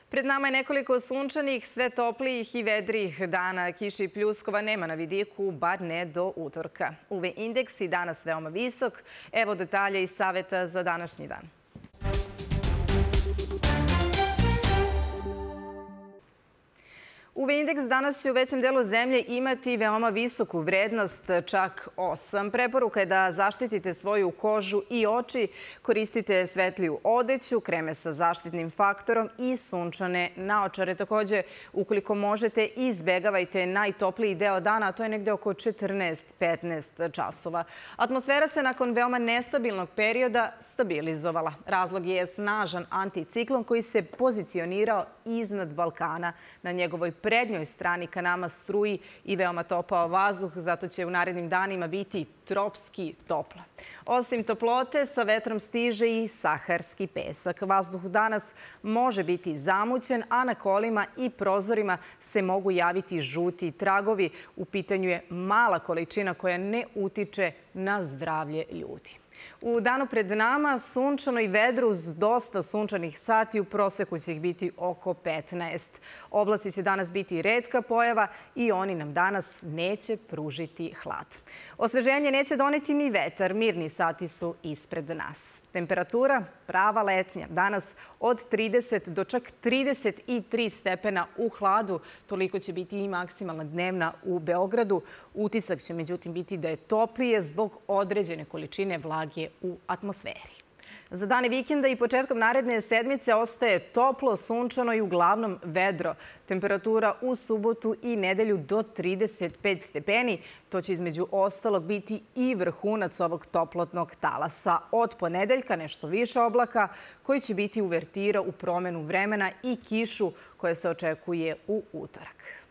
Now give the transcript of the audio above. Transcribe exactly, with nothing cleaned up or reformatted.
Pred nama je nekoliko sunčanih, sve toplijih i vedrijih dana. Kiše i pljuskova nema na vidiku, bar ne do utorka. U V indeks i danas veoma visok. Evo detalje iz saveta za današnji dan. U V indeks danas će u većem delu zemlje imati veoma visoku vrednost, čak osam. Preporuka je da zaštitite svoju kožu i oči, koristite svetliju odeću, kreme sa zaštitnim faktorom i sunčane naočare. Takođe, ukoliko možete, izbegavajte najtopliji deo dana, a to je negde oko četrnaest do petnaest časova. Atmosfera se nakon veoma nestabilnog perioda stabilizovala. Razlog je snažan anticiklon koji se pozicionirao iznad Balkana. Na njegovoj prednjoj strani ka nama struji i veoma topao vazduh, zato će u narednim danima biti tropski toplo. Osim toplote, sa vetrom stiže i saharski pesak. Vazduh danas može biti zamućen, a na kolima i prozorima se mogu javiti žuti tragovi. U pitanju je mala količina koja ne utiče na zdravlje ljudi. U danu pred nama sunčano i vedro uz dosta sunčanih sati, u proseku će ih biti oko petnaest. Oblaci će danas biti retka pojava i oni nam danas neće pružiti hlad. Osveženje neće doneti ni vetar, mirni sati su ispred nas. Temperatura prava letnja, danas od trideset do čak trideset tri stepena u hladu, toliko će biti i maksimalna dnevna u Beogradu. Utisak će međutim biti da je toplije zbog određene količine vlage u atmosferi. Za dane vikenda i početkom naredne sedmice ostaje toplo, sunčano i uglavnom vedro. Temperatura u subotu i nedelju do trideset pet stepeni. To će između ostalog biti i vrhunac ovog toplotnog talasa. Od ponedeljka nešto više oblaka koji će biti uvertira u promenu vremena i kišu koja se očekuje u utorak.